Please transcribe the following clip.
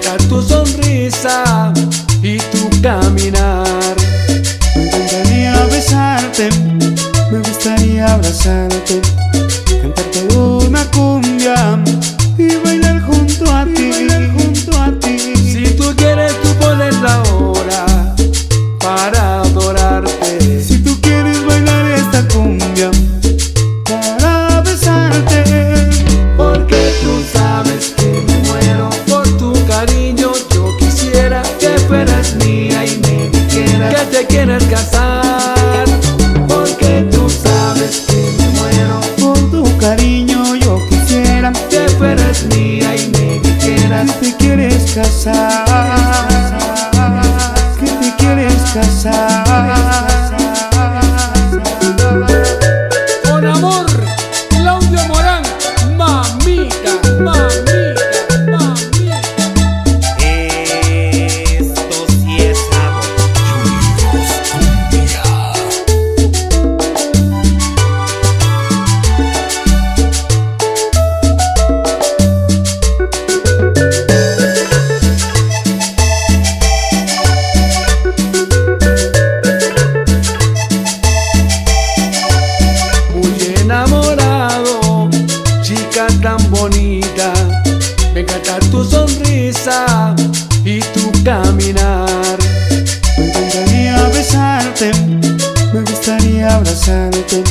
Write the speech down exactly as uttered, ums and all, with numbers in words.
encanta tu sonrisa y tu caminar. Me encantaría besarte, me gustaría abrazarte, cantarte una cumbia y bailar junto a ti, bailar junto a ti. Si tú quieres, tú pones la hora para adorarte. Si tú quieres bailar esta cumbia para besarte, porque tú sabes que me muero por tu cariño. Yo quisiera que fueras mía y me dijeras que te quieres casar. Porque tú sabes que me muero por tu cariño. Yo quisiera que fueras mía y me dijeras que te quieres casar, que te quieres casar. con amor. Claudio Morán, mamita, mamita, mamita. Esto sí es amor. Muy enamorado, chica tan bonita. Me encanta tu sonrisa y tu caminar. Me encantaría besarte, me gustaría abrazarte,